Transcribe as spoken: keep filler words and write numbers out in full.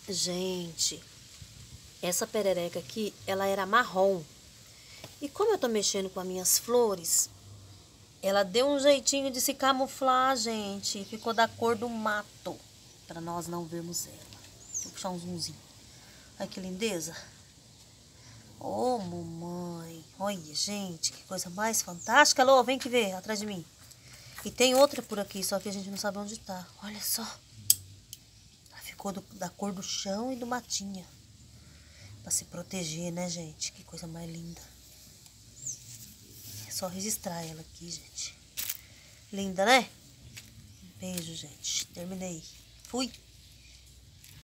Gente, essa perereca aqui, ela era marrom. E como eu tô mexendo com as minhas flores, ela deu um jeitinho de se camuflar, gente. Ficou da cor do mato, para nós não vermos ela. Vou puxar um zoomzinho. Olha que lindeza. Ô, mamãe. Olha, gente, que coisa mais fantástica. Alô, vem que ver, atrás de mim. E tem outra por aqui, só que a gente não sabe onde tá. Olha só. Ela ficou do, da cor do chão e do matinha. Pra se proteger, né, gente? Que coisa mais linda. É só registrar ela aqui, gente. Linda, né? Beijo, gente. Terminei. Fui.